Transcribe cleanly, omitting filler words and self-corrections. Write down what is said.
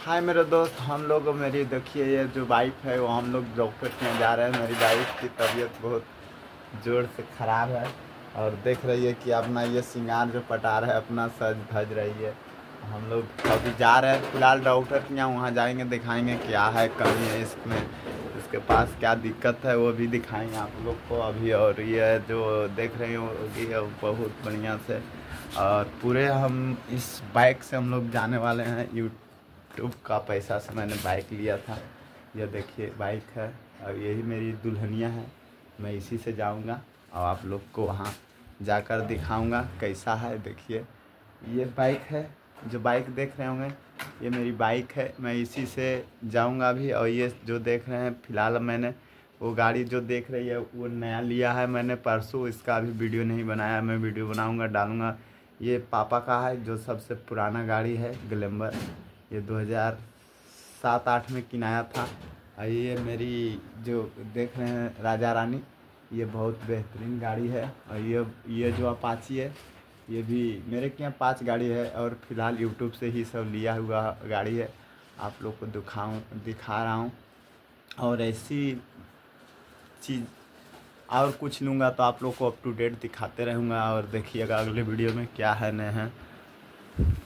हाय मेरे दोस्त, हम लोग मेरी देखिए ये जो बाइक है वो हम लोग डॉक्टर के यहाँ जा रहे हैं। मेरी बाइक की तबीयत बहुत ज़ोर से ख़राब है और देख रही है कि अपना ये श्रृंगार जो पटार है अपना सज धज रही है। हम लोग अभी जा रहे हैं फ़िलहाल डॉक्टर के यहाँ, वहाँ जाएंगे दिखाएंगे क्या है कमी है इसमें, इसके पास क्या दिक्कत है वो भी दिखाएंगे आप लोग को अभी। और ये जो देख रहे होगी ये बहुत बढ़िया से, और पूरे हम इस बाइक से हम लोग जाने वाले हैं। यूट्यूब का पैसा से मैंने बाइक लिया था। ये देखिए बाइक है और यही मेरी दुल्हनिया है। मैं इसी से जाऊंगा और आप लोग को वहाँ जाकर दिखाऊंगा कैसा है। देखिए ये बाइक है, जो बाइक देख रहे होंगे ये मेरी बाइक है, मैं इसी से जाऊंगा भी। और ये जो देख रहे हैं फ़िलहाल मैंने वो गाड़ी जो देख रही है वो नया लिया है मैंने परसों, इसका अभी वीडियो नहीं बनाया, मैं वीडियो बनाऊंगा डालूंगा। ये पापा का है जो सबसे पुराना गाड़ी है ग्लैमर, ये 2007-8 में किनाया था। और ये मेरी जो देख रहे हैं राजा रानी, ये बहुत बेहतरीन गाड़ी है। और ये जो अपाची है ये भी मेरे के यहाँ 5 गाड़ी है और फिलहाल यूट्यूब से ही सब लिया हुआ गाड़ी है। आप लोग को दिखा रहा हूँ। और ऐसी चीज़ और कुछ लूँगा तो आप लोग को अप टू डेट दिखाते रहूँगा। और देखिएगा अगले वीडियो में क्या है नहीं है।